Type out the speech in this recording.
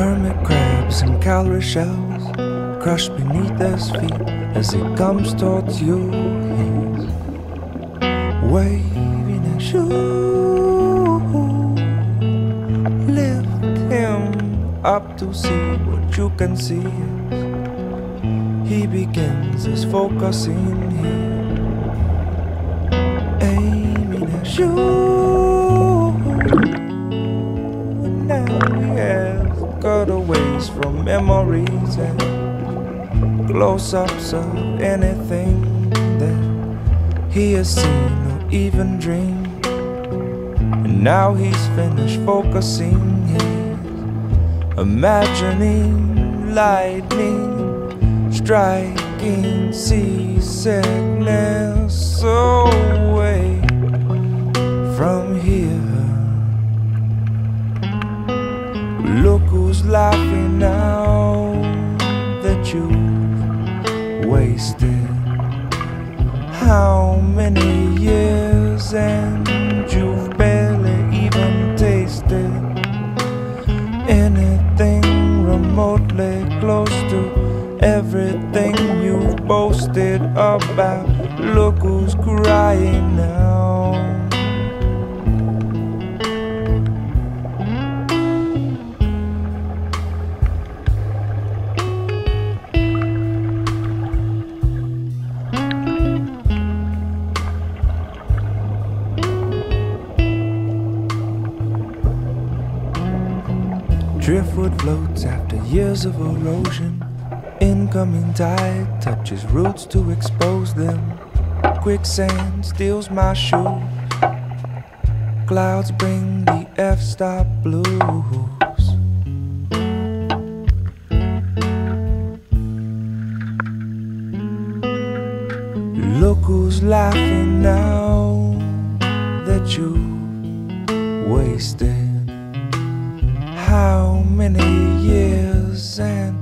Hermit crabs and cowrie shells crushed beneath his feet as he comes towards you. He's waving at you. Lift him up to see what you can see as he begins his focusing here, aiming at you. And now he has cutaways from memories and close-ups of anything that he has seen or even dreamed. And now he's finished focusing, he's imagining lightning striking seasickness away from here. Look who's laughing now that you've wasted how many years, and you've barely even tasted anything remotely close to everything you've boasted about. Look who's crying now. Driftwood floats after years of erosion. Incoming tide touches roots to expose them. Quicksand steals my shoes. Clouds bring the F-stop blues. Look who's laughing now that you wasted how many years, and